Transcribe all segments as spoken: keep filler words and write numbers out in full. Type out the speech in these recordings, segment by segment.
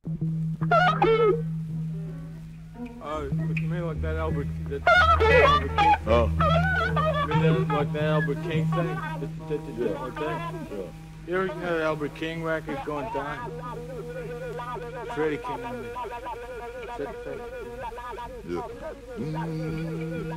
Uh, you mean like that Albert, that, that Albert King? Oh. You mean that, like that Albert King thing? That, that, that, Yeah. Like that? Yeah. You ever hear that Albert King record going down? Freddie King, I mean. That, that. Yeah. Mm.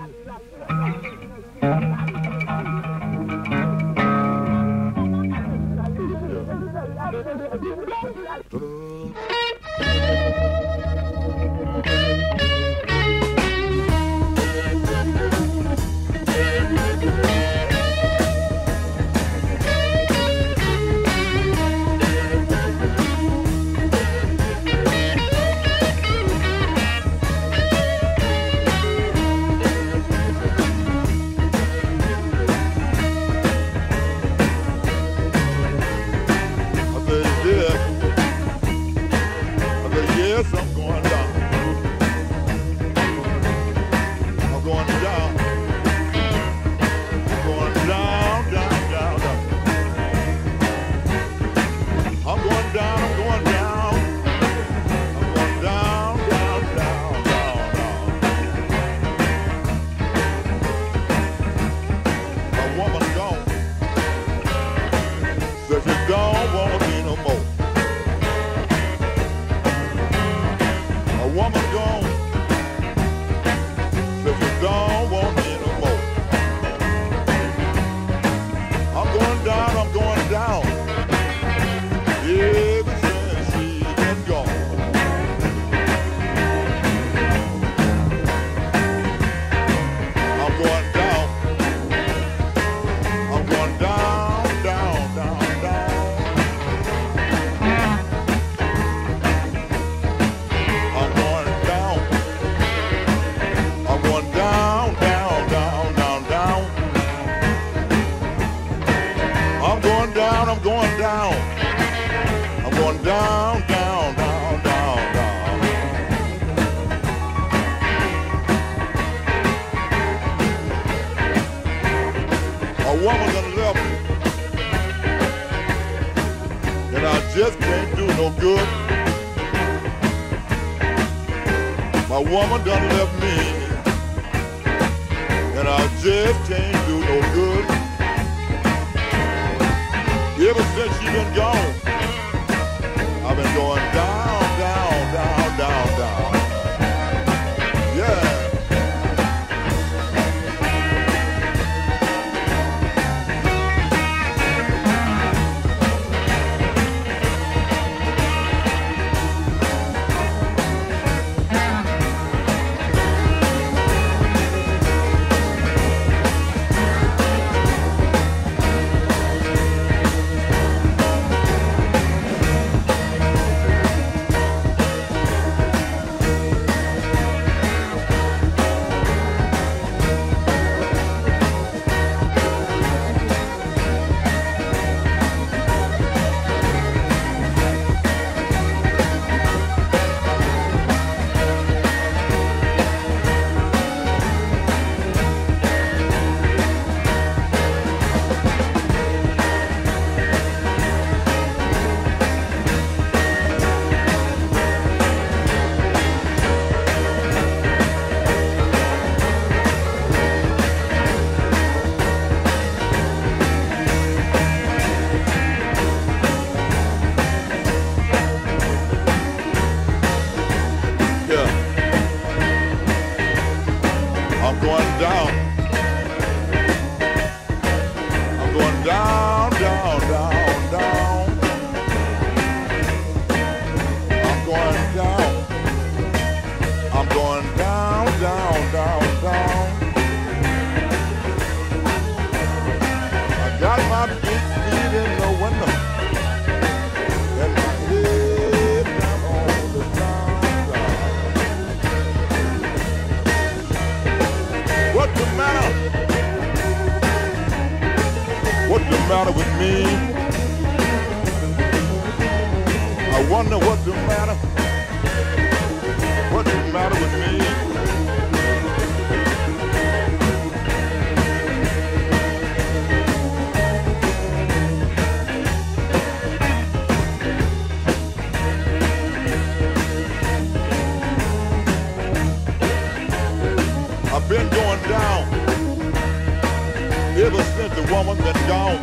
woman been gone.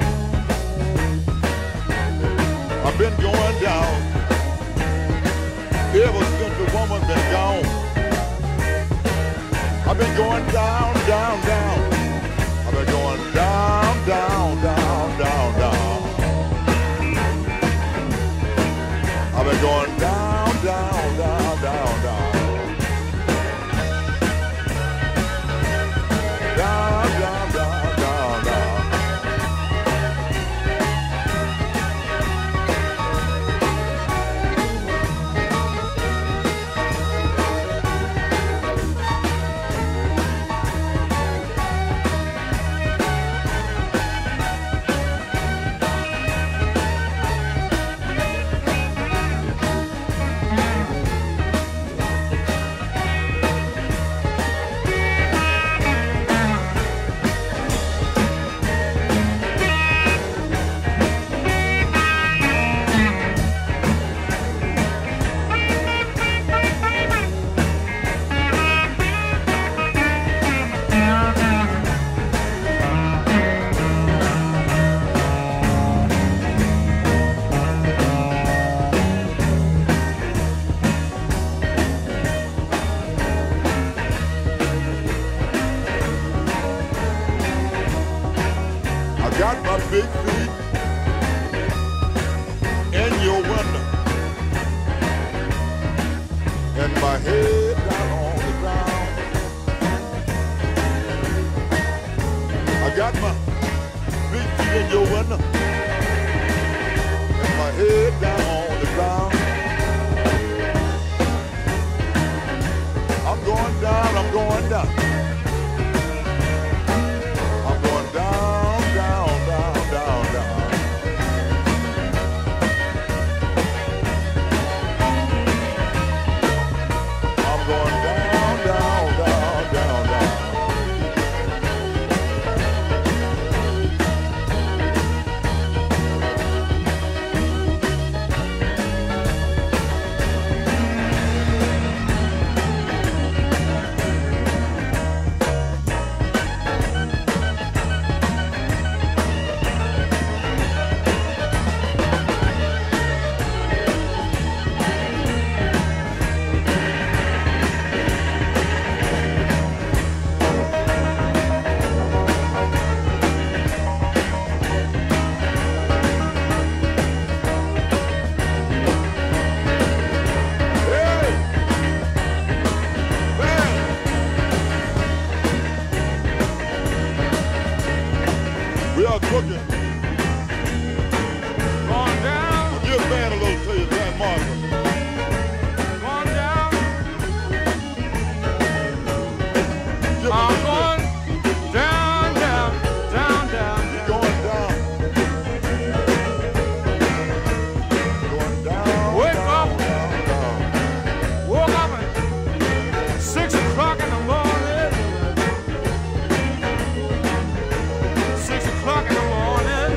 I've been going down. Ever since the woman been gone. I've been going down, down, down. I've been going down, down, down, down, down. I've been going down, down, down, down, down. Down, down, down, down, down. Big feet in your window, and my head down on the ground. I got my big feet in your window, and my head down on the ground. I'm going down, I'm going down. I'm going down, down, down. Down, down. I'm going down, down, down, down, down. Cooking. Going down. Give band a little to you, Van Morrison. Going down. Give I'm going down, down, down, down. Going down. Going down. Wake down, up. Down, down. Woke up at six o'clock in the morning. Six o'clock in the morning,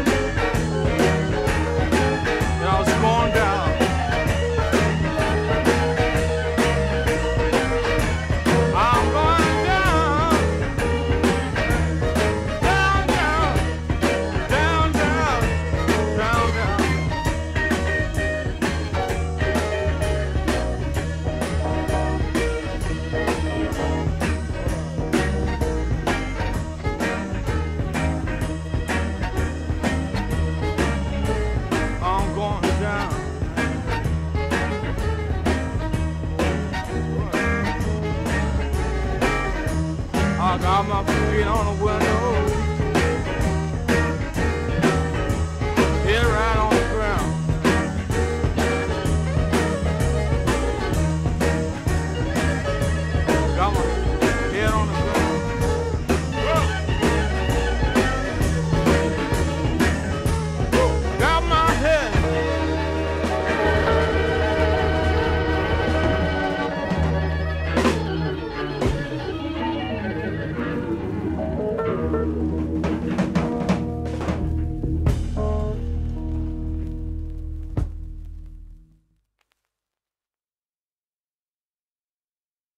and I was going down. I'm going down, down, down, down, down, down, down. I'm going down. I got my feet on the window.